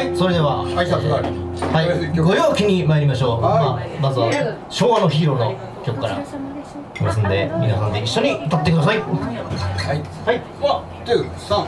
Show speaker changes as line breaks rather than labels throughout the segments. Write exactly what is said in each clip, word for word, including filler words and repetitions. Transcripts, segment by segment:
はい、それでは
挨拶がある。
はい、ご陽気に参りましょう。まあ、まずは昭和のヒーローの曲からいきますんで、皆さんで一緒に歌ってください。はい
はい、ワン、ツー、サン。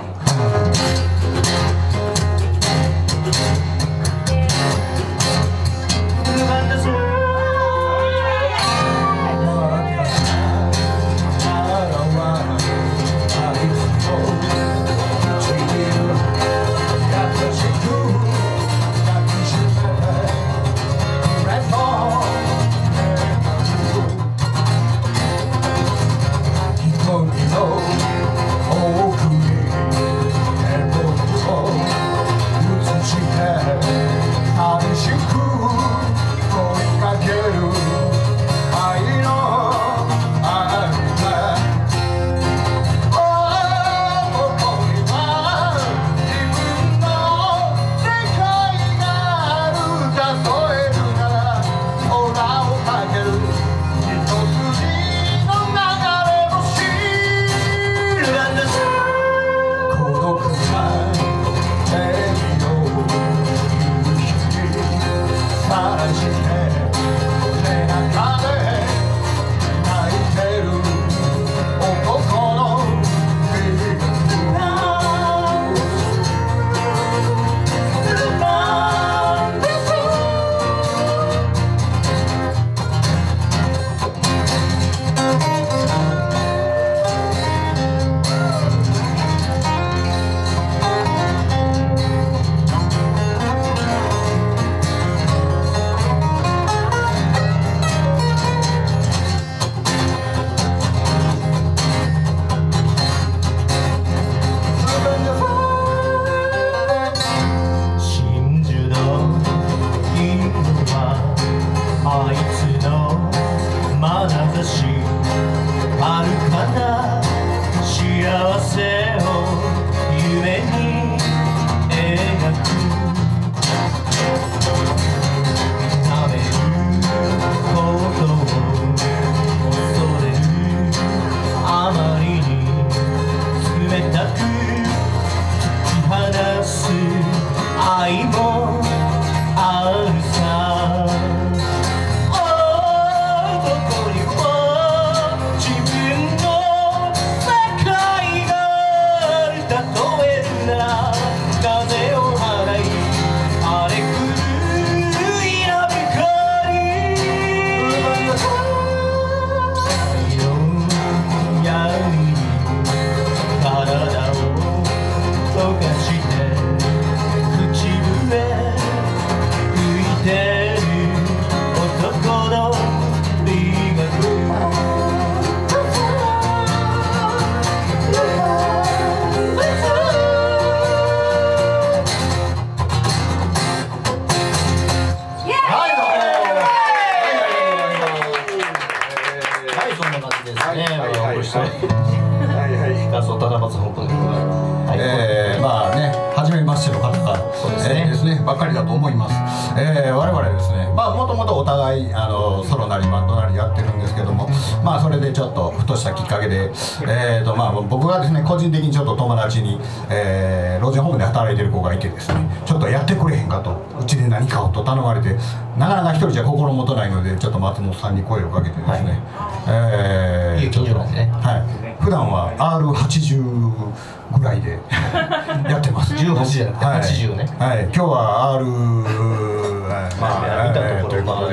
ばっかりだと思います。えー、我々ですね、まあもともとお互いあのソロなりバンドなりやってるんですけども、まあそれでちょっとふとしたきっかけで、えーとまあ僕がですね個人的にちょっと友達に、えー、老人ホームで働いてる子がいてですね、ちょっとやってくれへんかと、うちで何かをと頼まれて、なかなか一人じゃ心もとないので、ちょっと松本さんに声をかけてですね、はい、えー、
いい近所なんですね。
はい。普段は アールはちじゅう ぐらいでやってます。
じゅうはちじゃなくてはちじゅうね。
はい。今日は アール
まあ見たところまあ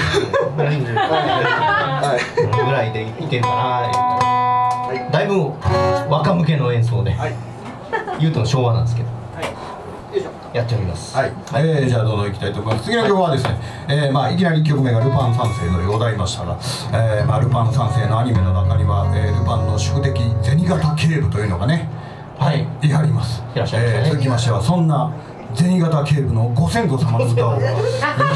ぐらいでいけるかな。だいぶ若向けの演奏で、言うと昭和なんですけど。やっております。はい。えー、じゃあどんどん行きたいと思います。次の曲はですね、えー、まあいきなりいっきょくめがルパン三世のようでありましたが、えー、まあルパン三世のアニメの中には、えー、ルパンの宿敵銭形警部というのがね、はい、いはります。いらっしゃいますね。えー、続きましてはそんな銭形警部のご先祖様の歌を聴きたいなと。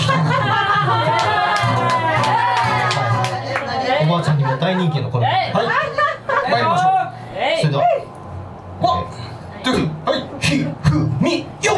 おばあちゃんにも大人気のこの曲。はい。参りましょう。それでは。ワン、ツー、はい、ひふみよ。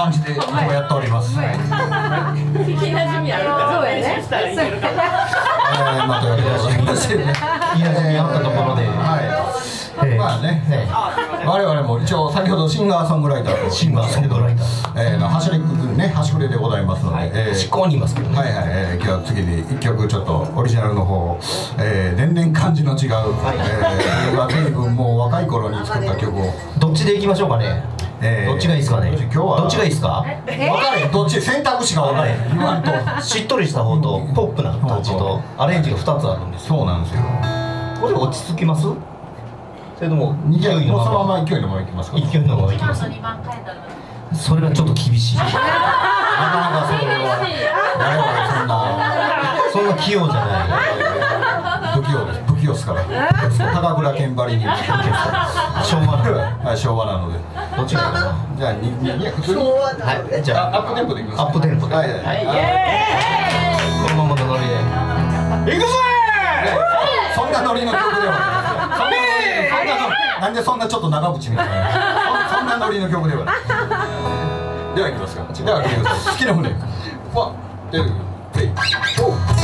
感じでいつもやっております。
聞き馴染みあるからそうやね。
えー、またよろしくお願いしますね。
いいなじみあったところで、
はい。まあね、我々も一応先ほどシンガーソングライターと
シンガーソングライター、
えー、走りね端くれでございますので、
執行にいますけどね。
はいはい、えー、今日は次に一曲ちょっとオリジナルの方を、えー、年々感じの違う、えー、僕は随分もう若い頃に作った曲を
どっちでいきましょうかね。
えー、
どっちがいいですかね。
今日は
どっちがいいですか。
分かれどっち選択肢が分かれ言わんと
しっとりした方とポップな感じとアレンジがふたつあるんですよ。
そうなんですよ。
これ落ち着きます？それとも
勢いのまま、もうそのまま勢いのままいきますか。
勢いのままいきます。それがちょっと厳しい。なかなかそれは我々そんなそんな器用じゃない。
不器用です。不器用ですから。高倉健ばりに不器用ですから。
昭和なの。
はい、昭和なので。
どっちがいいかな。
じゃあにに普通に
はい。じゃあ
アップテンポでいきます。
アップテンポで。
はいはい。
このままのノリで。行くぞー。
そんなノリの曲ではない。なんでそんなちょっと長渕みたいなそんなノリの曲ではない。ではいきますか。では聴いてください。好きな船ワン、ツー、スリー、フォー。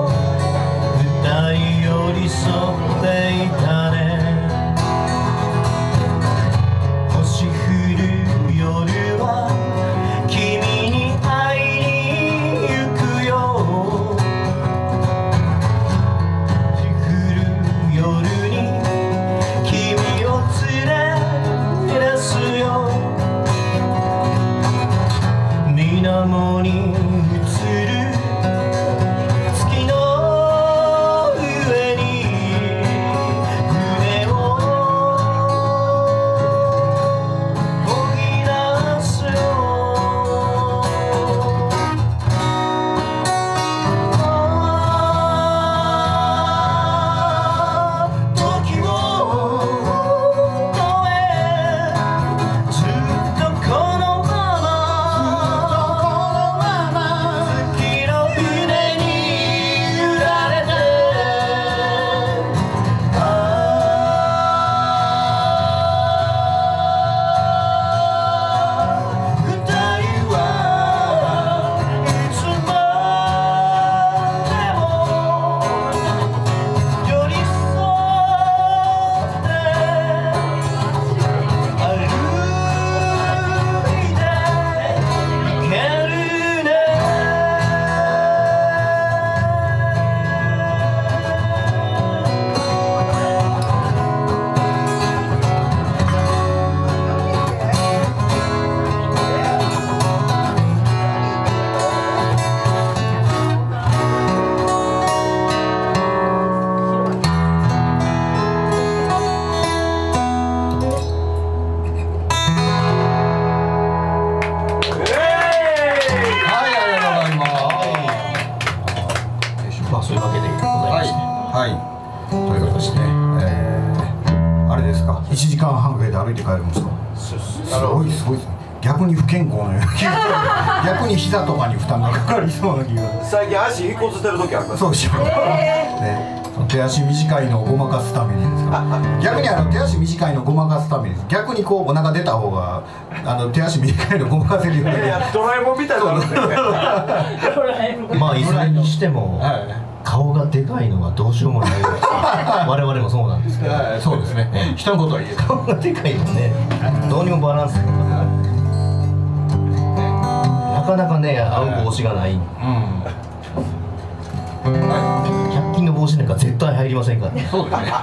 寄り添っていたね。
という形で、えー、あれですか、いちじかんはんぐらいで歩いて帰るんですか。すごいすごいですね。逆に不健康のような気が逆に膝とかに負担がかかりそうな気が。
最近足引っこずってる時あります。
そうでしょう、ね、手足短いのをごまかすためにですか。逆にあの手足短いのをごまかすために逆にこうお腹出た方があの手足短いのをごまかせるように。
いやドラえもんみたいなの
まあいずれにしても、はい、顔がでかいのはどうしようもない我々もそうなんですけど、
はい、そうですね、ね、人のことは言え
顔がでかいのね、どうにもバランスがなかなかね合う帽子がない、うん、ひゃく均の帽子なんか絶対入りませんからね。
そうですね、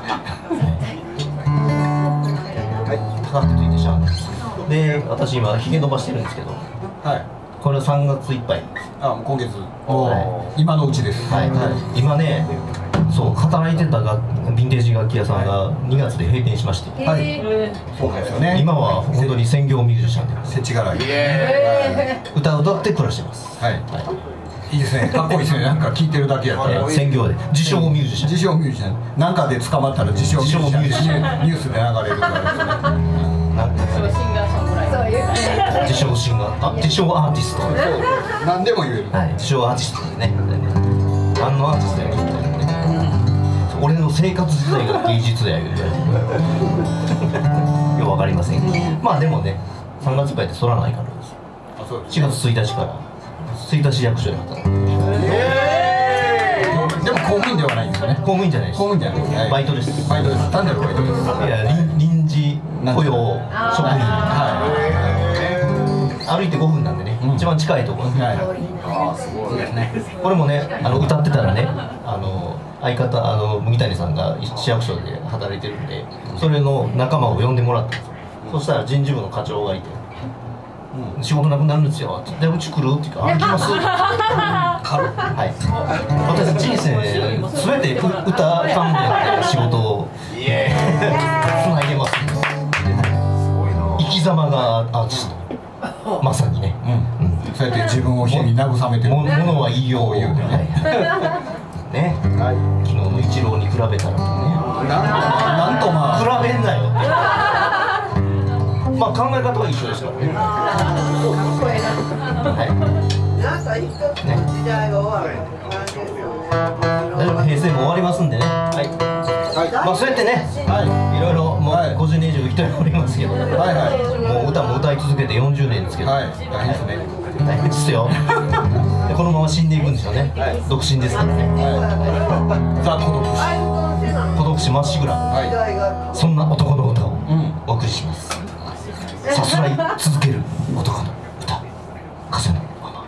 はい、高くてついてしゃあないで、私今ひげ伸ばしてるんですけど、はい、これさんがついっぱい。
あ、もう今月、はい、今のうちです。
はい、はい、今ね、そう働いてたがヴィンテージ楽器屋さんがにがつで閉店しまして、はい、
そうですよね。
今は本当に専業ミュージシャンで
世知辛い
歌を歌って暮らしてます。はい、はい、
いいですね、かっこいいですね。なんか聞いてるだけやったら
専業で自称ミュージシャン、
自称ミュージシャン、なんかで捕まったら自称ミュージシャン、ニュースで流れるからですね。自称シンガー、あ、自称アーティスト。何でも言える。
はい、自称アーティストでね。何のアーティストやねんみたいなね。俺の生活自体が芸術だよみたいな。よくわかりませんけど。まあでもね、さんがついっぱいってそらないからです。しがつついたちからついたち役所で働く。
でも公務員ではないんですよね。
公務員じゃないです。
公務員じゃないです。
バイトです。
バイトです。単なるバイトです。
いや、臨時雇用職員。はい。歩いてごふんなんでね、一番近いところ。はい。ああ、すごいですね。これもね、あの歌ってたらね、あの相方あの麦谷さんが市役所で働いてるんで、それの仲間を呼んでもらったんですよ。そしたら人事部の課長がいて。仕事なくなるんですよ。で、うち来るっていうか、あ、来ます。はい。私人生すべて歌関連の仕事をつないでます。生き様がアーティスト。まさにね。
そうやって自分を日々慰めてる。
ものは言いよう言うてね。ね。昨日のイチローに比べたらね。
なんとまあ。
比べんなよって。まあ考え方は一緒ですからね。はい。ね。大丈夫、平成も終わりますんでね。はい。まあそうやってね、はい、いろいろもうごじゅうねん以上生きておりますけど、はいはい。もう歌も歌い続けてよんじゅうねんですけど、はい。大変ですね。大変ですよ。このまま死んでいくんですよね。独身ですからね。ザ・孤独死。孤独死まっしぐら。そんな男の歌をお送りします。さすらい続ける男の歌、風のまま。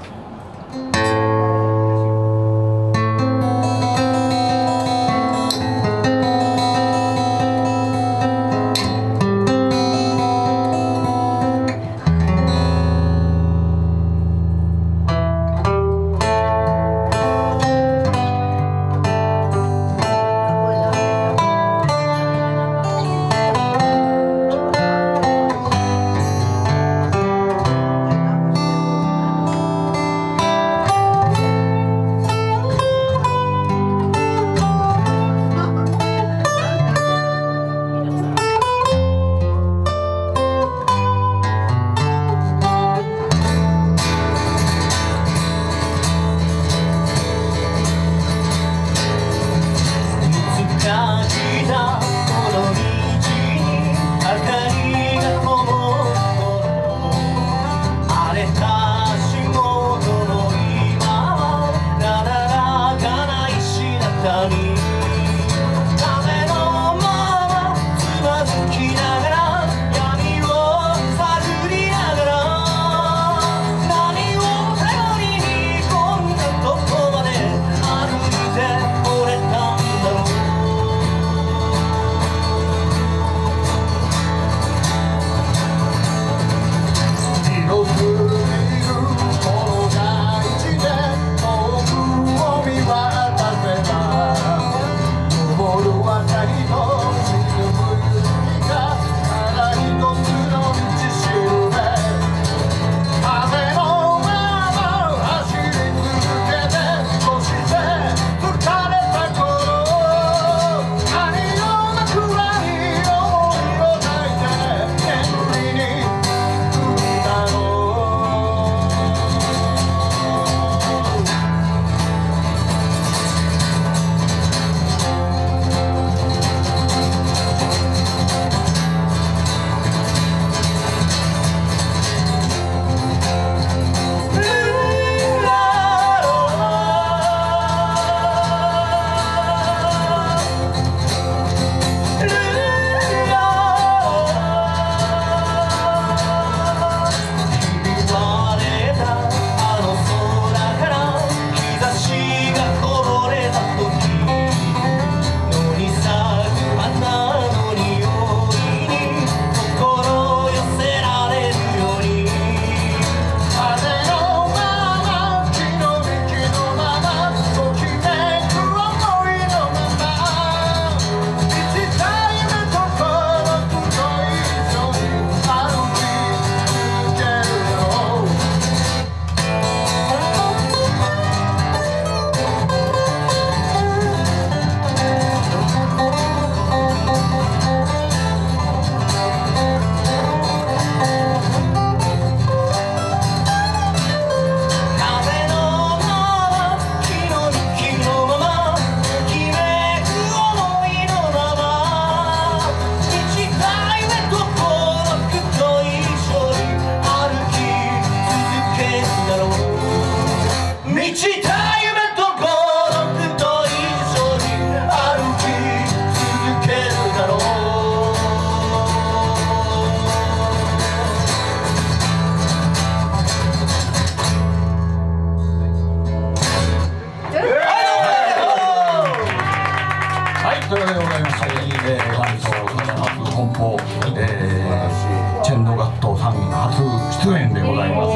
いました。えー、元祖片松本舗、えー、チェンドガットさん初出演でございます。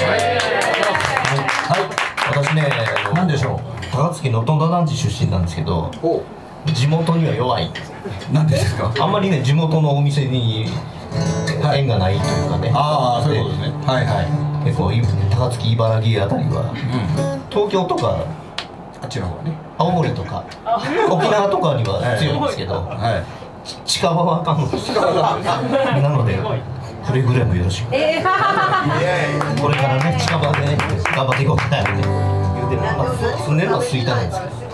はい、
私ね、
何でしょう。
高槻のとんだ団地出身なんですけど、地元には弱い。
何ですか。
あんまりね、地元のお店に縁がないというかね。
ああ、そういうことですね。はいはい。
結構高槻、茨城あたりは、東京とか
あっちの方ね、
青森とか沖縄とかには強いんですけど、近場はあかんのです。なのでくれぐれもよろしく。これからね、近場でね頑張っていこうかなって言うてる。住んでるのは吹田なんですけど。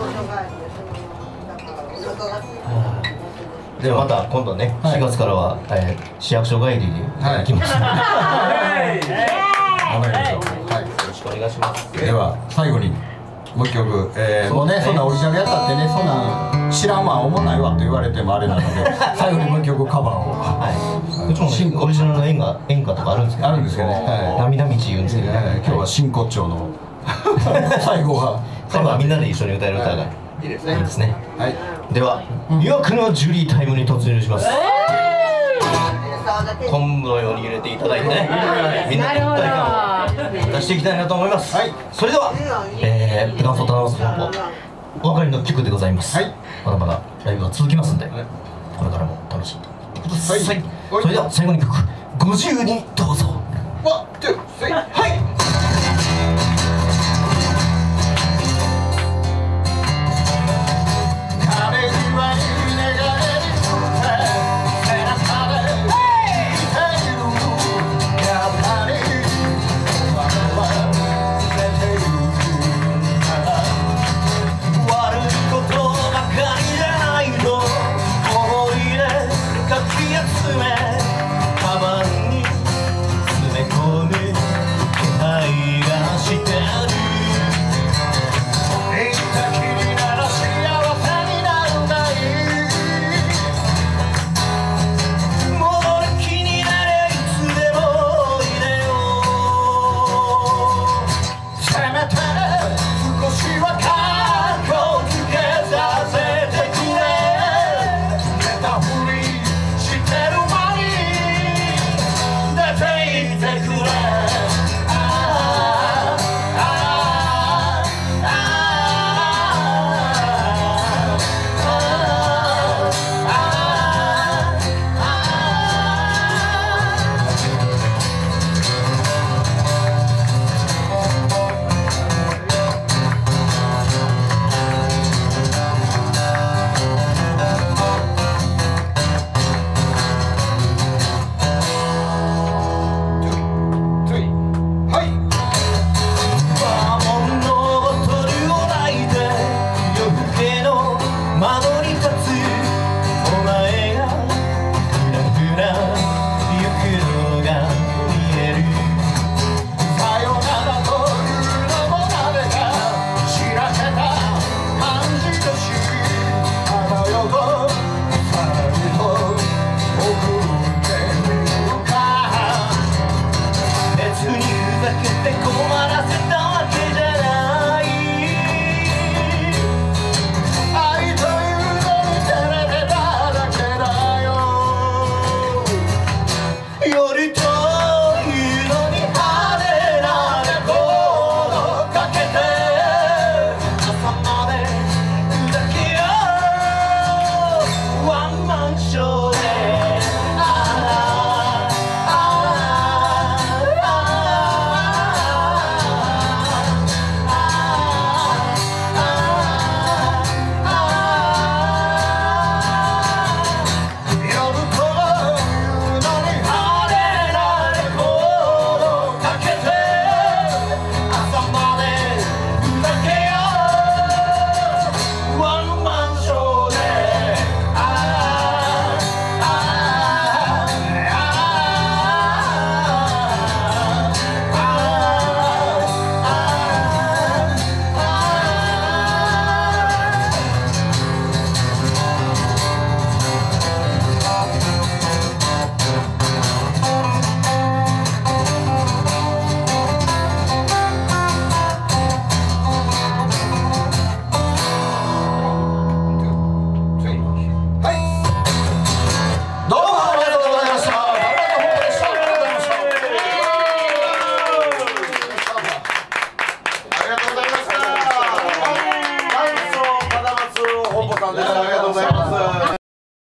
ではまた今度ね、しがつからは市役所帰りで行きます。
はい、よ
ろしくお願いします。
では最後にもう一曲、えー、もうねそんなオリジナルやったってね、そんなん知らんわ思わないわと言われてもあれなので最後にもう一曲カバーを。はい。うちもねオリジナルの演歌演歌とかあるんですけど、 あるんですけどね。
涙道言うんですけど、
今日は真骨頂の最後は
最後はみんなで一緒に歌える歌がいいですね。いいですね。はい。では魅惑のジュリータイムに突入します。昆布のように入れていただいてね、みんなで一体感を出していきたいなと思います。はい、それでは、えー、元祖タナウス本舗お別れの曲でございます。はい、まだまだライブが続きますんで、これからも楽しんでいってください。それでは最後に曲ご自由にどうぞ。ワン、ツー、スリー、はい。
壁際に